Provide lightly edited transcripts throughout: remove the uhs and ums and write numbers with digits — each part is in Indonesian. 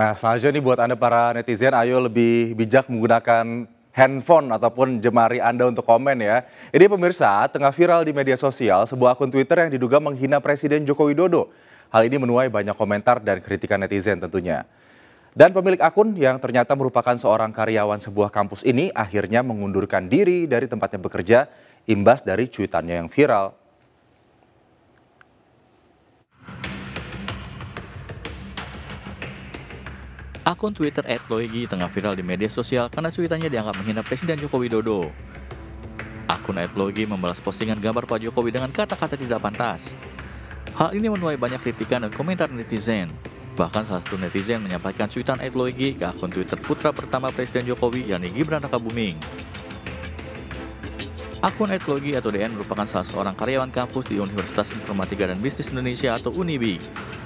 Nah, selanjutnya nih buat Anda para netizen, ayo lebih bijak menggunakan handphone ataupun jemari Anda untuk komen ya. Ini pemirsa, tengah viral di media sosial sebuah akun Twitter yang diduga menghina Presiden Joko Widodo. Hal ini menuai banyak komentar dan kritikan netizen tentunya. Dan pemilik akun yang ternyata merupakan seorang karyawan sebuah kampus ini akhirnya mengundurkan diri dari tempatnya bekerja imbas dari cuitannya yang viral. Akun Twitter @loegi tengah viral di media sosial karena cuitannya dianggap menghina Presiden Joko Widodo. Akun @loegi membalas postingan gambar Pak Jokowi dengan kata-kata tidak pantas. Hal ini menuai banyak kritikan dan komentar netizen. Bahkan salah satu netizen menyampaikan cuitan @loegi ke akun Twitter putra pertama Presiden Jokowi, yakni Gibran Rakabuming. Akun @loegi atau DN merupakan salah seorang karyawan kampus di Universitas Informatika dan Bisnis Indonesia atau UNIBI.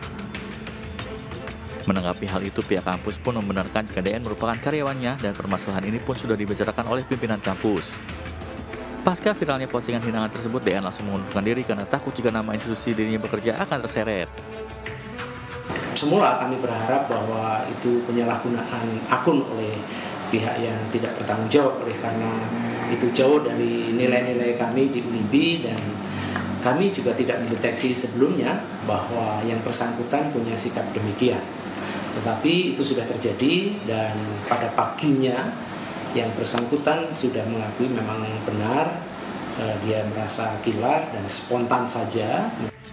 Menanggapi hal itu, pihak kampus pun membenarkan jika DN merupakan karyawannya dan permasalahan ini pun sudah dibicarakan oleh pimpinan kampus. Pasca viralnya postingan hinaan tersebut, DN langsung mengundurkan diri karena takut jika nama institusi dirinya bekerja akan terseret. Semula kami berharap bahwa itu penyalahgunaan akun oleh pihak yang tidak bertanggung jawab, oleh karena itu jauh dari nilai-nilai kami di UNIBI, dan kami juga tidak mendeteksi sebelumnya bahwa yang bersangkutan punya sikap demikian. Tetapi itu sudah terjadi dan pada paginya yang bersangkutan sudah mengakui memang benar, dia merasa kilaf dan spontan saja.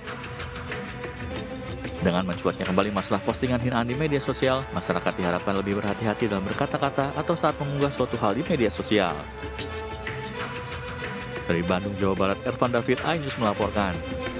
Dengan mencuatnya kembali masalah postingan hinaan di media sosial, masyarakat diharapkan lebih berhati-hati dalam berkata-kata atau saat mengunggah suatu hal di media sosial. Dari Bandung, Jawa Barat, Ervan David, iNews melaporkan.